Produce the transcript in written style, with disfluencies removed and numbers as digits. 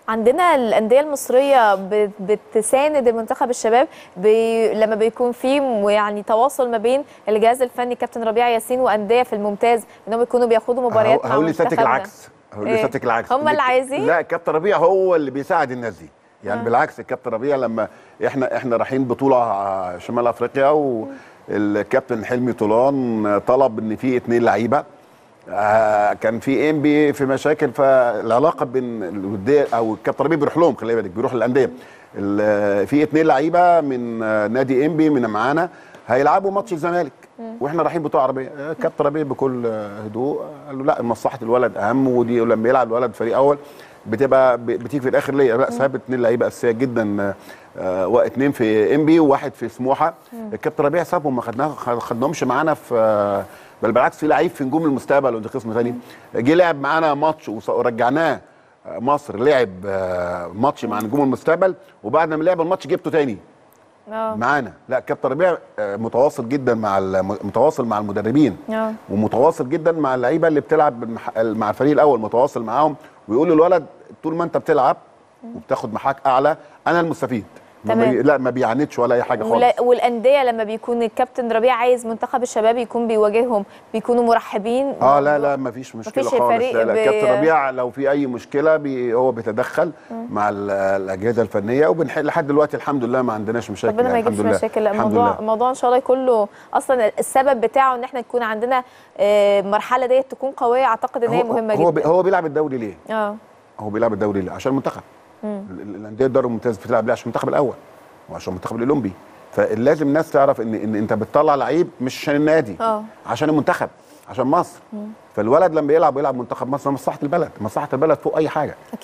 عندنا الانديه المصريه بتساند منتخب الشباب لما بيكون في يعني تواصل ما بين الجهاز الفني كابتن ربيع ياسين وانديه في الممتاز انهم يكونوا بياخدوا مباريات مع منتخبنا. هقول لساتك العكس. هم اللي عايزين؟ لا، الكابتن ربيع هو اللي بيساعد الناس دي. يعني بالعكس، الكابتن ربيع لما احنا رايحين بطوله شمال افريقيا، والكابتن حلمي طولان طلب ان في 2 لعيبه، كان في انبي في مشاكل، فالعلاقه بين الوديه او الكابتن ربيع بيروح لهم، خلي بالك بيروح للانديه، في 2 لعيبه من نادي انبي من معانا هيلعبوا ماتش الزمالك واحنا رايحين بطوله عربيه. الكابتن ربيع بكل هدوء قال له لا، مصلحه الولد اهم، ودي لما يلعب الولد فريق اول بتيجي في الاخر ليا. لا، ساب 2 لعيبه اساسيه جدا، 2 في انبي وواحد في سموحه. الكابتن ربيع سابهم، ما خدناهمش معانا في، بل بالعكس في لعيب في نجوم المستقبل وده قسم ثاني جه لعب معانا ماتش ورجعناه مصر، لعب ماتش مع نجوم المستقبل، وبعد ما لعب الماتش جبته تاني معانا. لا، كابتن ربيع متواصل جدا متواصل مع المدربين، ومتواصل جدا مع اللعيبه اللي بتلعب مع الفريق الاول، متواصل معاهم ويقول للولد طول ما انت بتلعب وبتاخد محاك اعلى انا المستفيد. لا، ما بيعاندش ولا اي حاجه خالص. والانديه لما بيكون الكابتن ربيع عايز منتخب الشباب يكون بيواجههم بيكونوا مرحبين؟ لا ما فيش مشكله خالص. لا، الكابتن ربيع لو في اي مشكله هو بيتدخل مع الاجهزه الفنيه، وبنحل لحد دلوقتي الحمد لله ما عندناش مشاكل. ربنا ما يجيبش مشاكل. الموضوع ان شاء الله كله اصلا السبب بتاعه ان احنا يكون عندنا المرحله ديت تكون قويه. اعتقد ان هي مهمه جدا. هو بيلعب الدوري ليه؟ هو بيلعب الدوري ليه؟ عشان المنتخب. الانديه الدوري الممتاز بتلعب ليه؟ عشان المنتخب الاول وعشان المنتخب الاولمبي. فلازم الناس تعرف ان انت بتطلع لعيب مش عشان النادي، عشان المنتخب، عشان مصر. فالولد لما يلعب منتخب مصر، مصلحه البلد، مصلحه البلد فوق اي حاجه.